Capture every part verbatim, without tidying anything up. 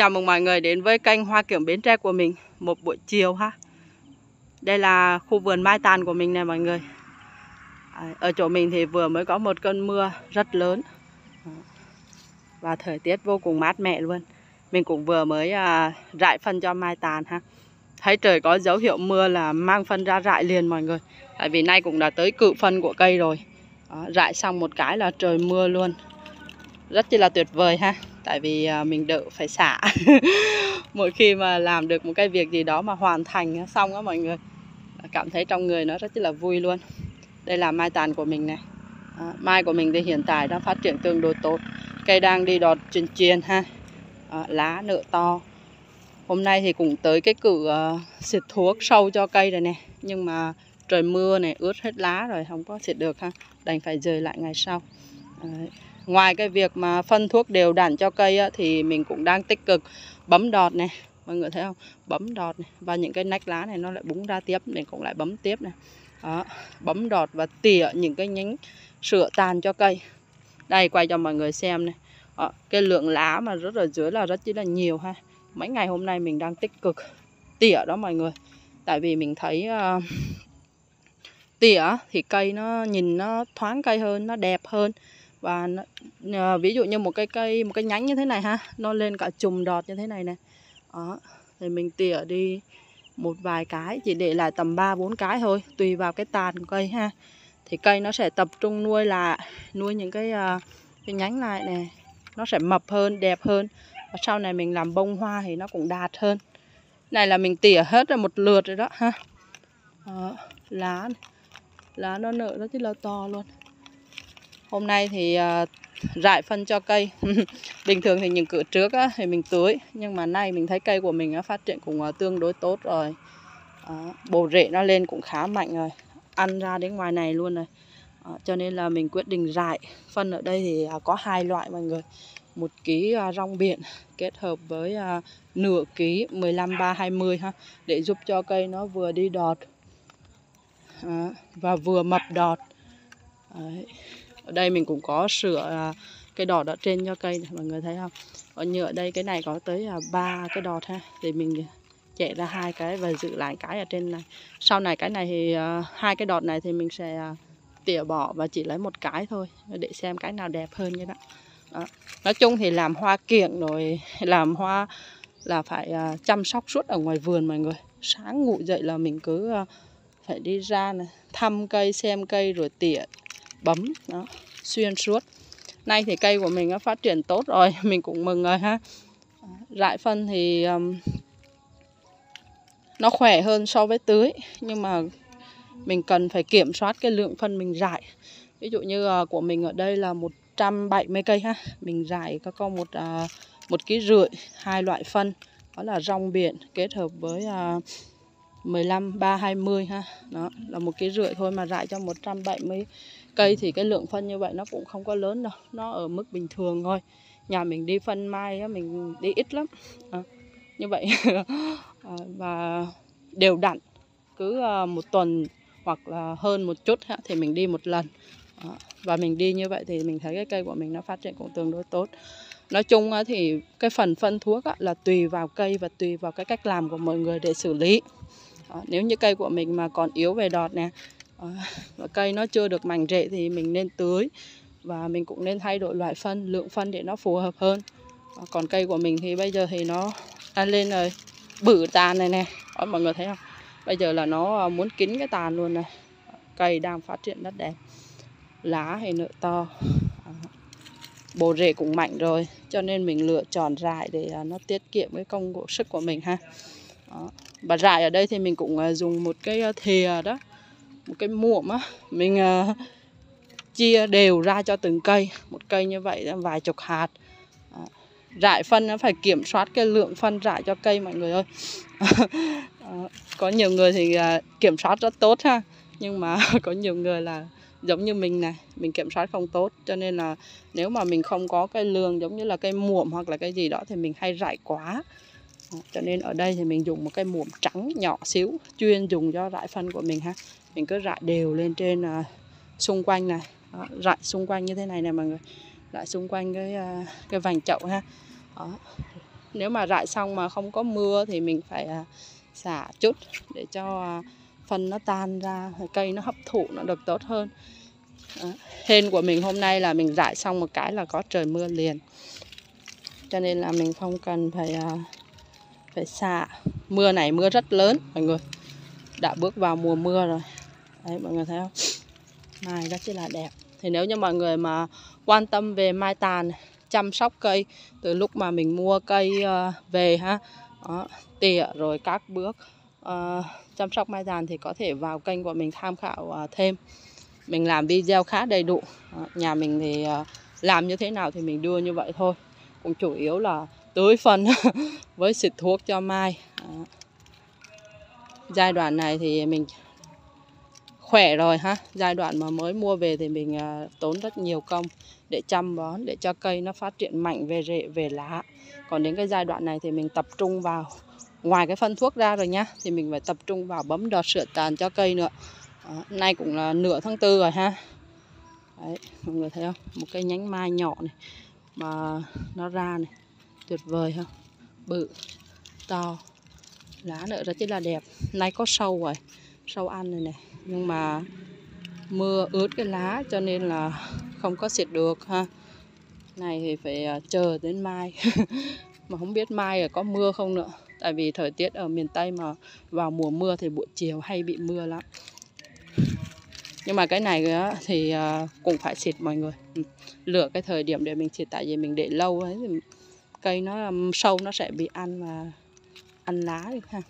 Chào mừng mọi người đến với kênh Hoa Kiểng Bến Tre của mình. Một buổi chiều ha. Đây là khu vườn mai tàn của mình nè mọi người. Ở chỗ mình thì vừa mới có một cơn mưa rất lớn và thời tiết vô cùng mát mẻ luôn. Mình cũng vừa mới à, rải phân cho mai tàn ha. Thấy trời có dấu hiệu mưa là mang phân ra rải liền mọi người. Tại vì nay cũng đã tới cự phân của cây rồi. Đó, rải xong một cái là trời mưa luôn. Rất là tuyệt vời ha. Tại vì mình đỡ phải xả. Mỗi khi mà làm được một cái việc gì đó mà hoàn thành xong á mọi người, cảm thấy trong người nó rất là vui luôn. Đây là mai tàn của mình này. Đó, mai của mình thì hiện tại đang phát triển tương đối tốt. Cây đang đi đọt chuyên chuyên ha. Đó, lá nở to. Hôm nay thì cũng tới cái cử uh, xịt thuốc sâu cho cây rồi nè. Nhưng mà trời mưa này ướt hết lá rồi, không có xịt được ha. Đành phải dời lại ngày sau. Đấy. Ngoài cái việc mà phân thuốc đều đặn cho cây á, thì mình cũng đang tích cực bấm đọt này. Mọi người thấy không? Bấm đọt này. Và những cái nách lá này nó lại búng ra tiếp, mình cũng lại bấm tiếp này. Đó. Bấm đọt và tỉa những cái nhánh sữa tàn cho cây. Đây quay cho mọi người xem này. Đó. Cái lượng lá mà rất ở dưới là rất là nhiều ha. Mấy ngày hôm nay mình đang tích cực tỉa đó mọi người. Tại vì mình thấy uh, tỉa thì cây nó nhìn nó thoáng cây hơn, nó đẹp hơn. Và nó, ví dụ như một cái cây, một cái nhánh như thế này ha, nó lên cả chùm đọt như thế này nè. Đó, thì mình tỉa đi một vài cái, chỉ để lại tầm ba bốn cái thôi, tùy vào cái tàn của cây ha. Thì cây nó sẽ tập trung nuôi lại, nuôi những cái cái nhánh lại nè, nó sẽ mập hơn, đẹp hơn. Và sau này mình làm bông hoa thì nó cũng đạt hơn. Này là mình tỉa hết rồi một lượt rồi đó ha. Đó, lá này. Lá nó nở rất là to luôn. Hôm nay thì uh, rải phân cho cây. Bình thường thì những cử trước á, thì mình tưới. Nhưng mà nay mình thấy cây của mình á, phát triển cũng uh, tương đối tốt rồi. uh, Bộ rễ nó lên cũng khá mạnh rồi. Ăn ra đến ngoài này luôn rồi. uh, Cho nên là mình quyết định rải phân ở đây thì uh, có hai loại mọi người. Một ký uh, rong biển kết hợp với uh, nửa ký mười lăm ba hai mươi ha. Để giúp cho cây nó vừa đi đọt uh, và vừa mập đọt. Đấy. Ở đây mình cũng có sửa cái đọt ở trên cho cây này, mọi người thấy không? Còn như ở đây cái này có tới ba cái đọt ha. Thì mình chạy ra hai cái và giữ lại cái ở trên này. Sau này cái này thì hai cái đọt này thì mình sẽ tỉa bỏ và chỉ lấy một cái thôi, để xem cái nào đẹp hơn như đó. Đó. Nói chung thì làm hoa kiểng rồi làm hoa là phải chăm sóc suốt ở ngoài vườn mọi người. Sáng ngủ dậy là mình cứ phải đi ra này, thăm cây, xem cây rồi tỉa bấm đó, xuyên suốt. Nay thì cây của mình nó phát triển tốt rồi, mình cũng mừng rồi ha. Rải phân thì um, nó khỏe hơn so với tưới, nhưng mà mình cần phải kiểm soát cái lượng phân mình rải. Ví dụ như uh, của mình ở đây là một trăm bảy mươi cây ha, mình rải có có một uh, một ký rưỡi hai loại phân, đó là rong biển kết hợp với uh, mười lăm ba hai mươi ha. Đó là một ký rưỡi thôi mà rải cho một trăm bảy mươi cây thì cái lượng phân như vậy nó cũng không có lớn đâu, nó ở mức bình thường thôi. Nhà mình đi phân mai á, mình đi ít lắm à, như vậy à, và đều đặn cứ uh, một tuần hoặc là hơn một chút ha, thì mình đi một lần à, và mình đi như vậy thì mình thấy cái cây của mình nó phát triển cũng tương đối tốt. Nói chung á, thì cái phần phân thuốc á, là tùy vào cây và tùy vào cái cách làm của mọi người để xử lý. Đó, nếu như cây của mình mà còn yếu về đọt nè, và cây nó chưa được mảnh rễ thì mình nên tưới. Và mình cũng nên thay đổi loại phân, lượng phân để nó phù hợp hơn. Còn cây của mình thì bây giờ thì nó đã lên rồi, bự tàn này nè. Đó, mọi người thấy không? Bây giờ là nó muốn kín cái tàn luôn này. Cây đang phát triển rất đẹp. Lá thì nở to. Bộ rễ cũng mạnh rồi. Cho nên mình lựa chọn rải để nó tiết kiệm cái công của sức của mình ha. Đó. Và rải ở đây thì mình cũng dùng một cái thìa đó, một cái muỗng á, mình uh, chia đều ra cho từng cây. Một cây như vậy vài chục hạt. uh, Rải phân nó phải kiểm soát cái lượng phân rải cho cây mọi người ơi. uh, Có nhiều người thì uh, kiểm soát rất tốt ha. Nhưng mà có nhiều người là giống như mình này, mình kiểm soát không tốt. Cho nên là nếu mà mình không có cái lượng giống như là cây muỗng hoặc là cái gì đó thì mình hay rải quá. Cho nên ở đây thì mình dùng một cái muỗng trắng nhỏ xíu, chuyên dùng cho rải phân của mình ha. Mình cứ rải đều lên trên uh, xung quanh này. Đó, rải xung quanh như thế này nè mọi người. Rải xung quanh cái, uh, cái vành chậu ha. Đó. Nếu mà rải xong mà không có mưa thì mình phải à, xả chút để cho à, phân nó tan ra, cây nó hấp thụ nó được tốt hơn. Đó. Hên của mình hôm nay là mình rải xong một cái là có trời mưa liền, cho nên là mình không cần phải à, phải xả. Mưa này mưa rất lớn mọi người, đã bước vào mùa mưa rồi. Đấy mọi người thấy không, mai rất là đẹp. Thì nếu như mọi người mà quan tâm về mai tàn, chăm sóc cây từ lúc mà mình mua cây uh, về ha, đó, tỉa rồi các bước uh, chăm sóc mai tàn thì có thể vào kênh của mình tham khảo uh, thêm. Mình làm video khá đầy đủ. Đó, nhà mình thì uh, làm như thế nào thì mình đưa như vậy thôi, cũng chủ yếu là tưới phân với xịt thuốc cho mai. Đó. Giai đoạn này thì mình khỏe rồi ha. Giai đoạn mà mới mua về thì mình uh, tốn rất nhiều công để chăm bón, để cho cây nó phát triển mạnh về rễ, về lá. Còn đến cái giai đoạn này thì mình tập trung vào, ngoài cái phân thuốc ra rồi nhá, thì mình phải tập trung vào bấm đọt sữa tàn cho cây nữa. Đó, nay cũng là nửa tháng tư rồi ha. Đấy, mọi người thấy không? Một cây nhánh mai nhỏ này mà nó ra này, tuyệt vời không? Bự, to, lá nữa rất là đẹp. Nay có sâu rồi, sâu ăn này này, nhưng mà mưa ướt cái lá cho nên là không có xịt được ha. Này thì phải chờ đến mai mà không biết mai có mưa không nữa, tại vì thời tiết ở miền Tây mà vào mùa mưa thì buổi chiều hay bị mưa lắm. Nhưng mà cái này thì cũng phải xịt mọi người, lựa cái thời điểm để mình xịt, tại vì mình để lâu ấy thì cây nó sâu nó sẽ bị ăn và ăn lá được ha.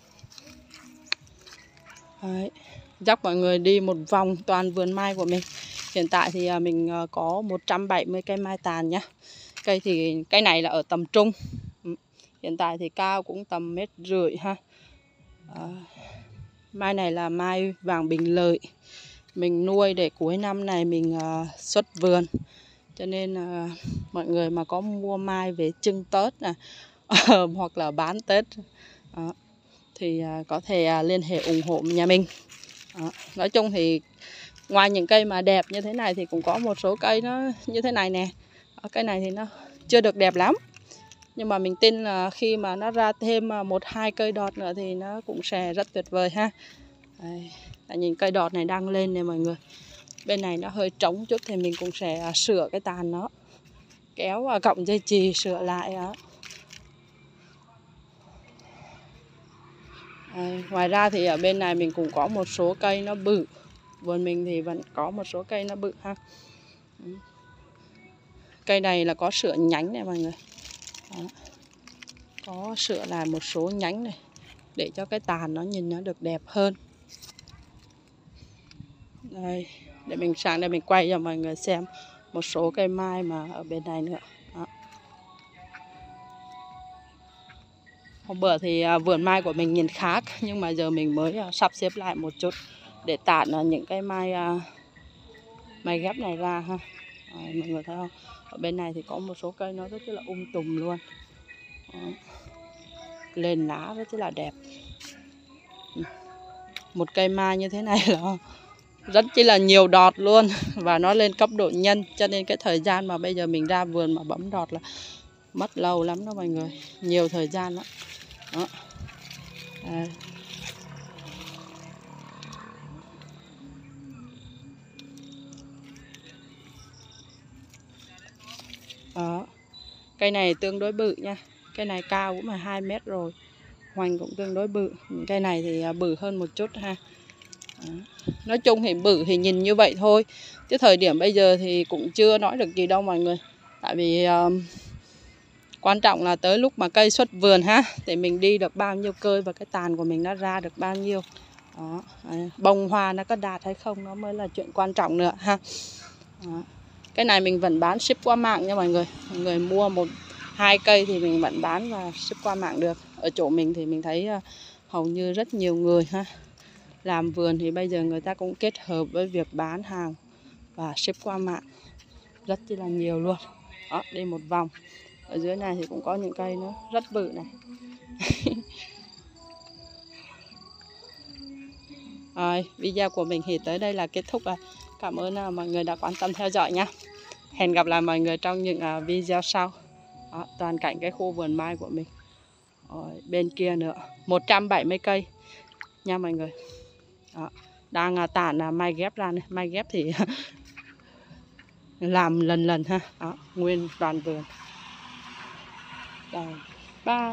Đấy, dắt mọi người đi một vòng toàn vườn mai của mình. Hiện tại thì mình có một trăm bảy mươi cây mai tàn nhá. Cây thì cây này là ở tầm trung. Hiện tại thì cao cũng tầm mét rưỡi ha. À, mai này là mai vàng Bình Lợi. Mình nuôi để cuối năm này mình uh, xuất vườn. Cho nên uh, mọi người mà có mua mai về trưng Tết này, hoặc là bán Tết uh, thì uh, có thể uh, liên hệ ủng hộ nhà mình. Đó. Nói chung thì ngoài những cây mà đẹp như thế này thì cũng có một số cây nó như thế này nè. Đó, cây này thì nó chưa được đẹp lắm, nhưng mà mình tin là khi mà nó ra thêm một hai cây đọt nữa thì nó cũng sẽ rất tuyệt vời ha. Đây, nhìn cây đọt này đang lên nè mọi người. Bên này nó hơi trống chút thì mình cũng sẽ sửa cái tàn nó, kéo và cọng dây chì sửa lại đó. Đây, ngoài ra thì ở bên này mình cũng có một số cây nó bự. Vườn mình thì vẫn có một số cây nó bự ha. Cây này là có sửa nhánh này mọi người. Đó. Có sửa lại một số nhánh này để cho cái tàn nó nhìn nó được đẹp hơn. Đây, để mình sang đây mình quay cho mọi người xem một số cây mai mà ở bên này nữa. Đó. Hôm bữa thì vườn mai của mình nhìn khác, nhưng mà giờ mình mới sắp xếp lại một chút để tản những cái mai mai ghép này ra ha. À, mọi người thấy không? Ở bên này thì có một số cây nó rất là um tùm luôn. Đó. Lên lá rất là đẹp. Một cây mai như thế này là rất chỉ là nhiều đọt luôn, và nó lên cấp độ nhân, cho nên cái thời gian mà bây giờ mình ra vườn mà bấm đọt là mất lâu lắm đó mọi người, nhiều thời gian đó. Đó. À. Đó. Cây này tương đối bự nha, cây này cao cũng là hai mét rồi, hoành cũng tương đối bự. Những cây này thì bự hơn một chút ha. Đó. Nói chung thì bự thì nhìn như vậy thôi, chứ thời điểm bây giờ thì cũng chưa nói được gì đâu mọi người. Tại vì uh, quan trọng là tới lúc mà cây xuất vườn ha, để mình đi được bao nhiêu cây và cái tàn của mình nó ra được bao nhiêu. Đó. Bông hoa nó có đạt hay không nó mới là chuyện quan trọng nữa ha. Đó. Cái này mình vẫn bán ship qua mạng nha mọi người. Mọi người mua một hai cây thì mình vẫn bán và ship qua mạng được. Ở chỗ mình thì mình thấy uh, hầu như rất nhiều người ha, làm vườn thì bây giờ người ta cũng kết hợp với việc bán hàng và ship qua mạng rất là nhiều luôn. Đó, đi một vòng. Ở dưới này thì cũng có những cây nó rất bự này. Rồi, video của mình thì tới đây là kết thúc rồi. Cảm ơn mọi người đã quan tâm theo dõi nha. Hẹn gặp lại mọi người trong những video sau. Đó, toàn cảnh cái khu vườn mai của mình. Rồi, bên kia nữa một trăm bảy mươi cây nha mọi người. Đó, đang à, tản là mai ghép ra này. Mai ghép thì làm lần lần ha. Đó, nguyên toàn vườn. Rồi, bye.